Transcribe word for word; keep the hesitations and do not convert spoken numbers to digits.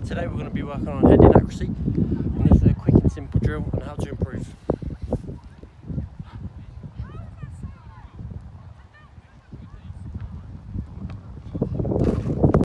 Today we're going to be working on heading accuracy, and this is a quick and simple drill on how to improve.